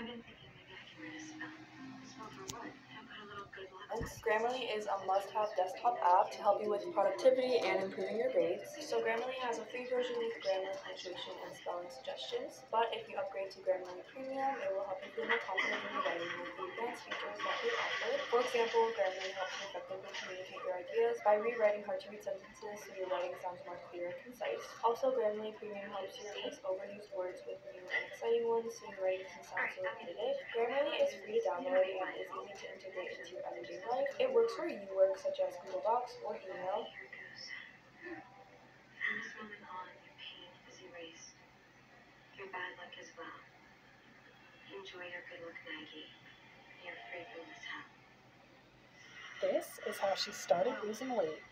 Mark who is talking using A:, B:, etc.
A: I've been thinking maybe I can write a spell. Spell for what? How about a little good luck?
B: Grammarly is a must-have desktop app to help you with productivity and improving your grades. So Grammarly has a free version with grammar, punctuation, and spelling suggestions. But if you upgrade to Grammarly Premium, it will help you feel more confident in your writing with the advanced features that they offer. For example, Grammarly helps you effectively communicate your ideas by rewriting hard-to-read sentences so your writing sounds more clear and concise. Also, Grammarly Premium helps you replace overused words with new and exciting ones so your writing doesn't sound so repetitive. Grammarly is free to download and is easy to integrate into your everyday life. It works for e-work such as Google Docs or email.
A: Here goes. From this moment on, your pain is erased. Your bad luck as well. Enjoy your good luck, Maggie. You're free from this hell.
C: This is how she started losing weight.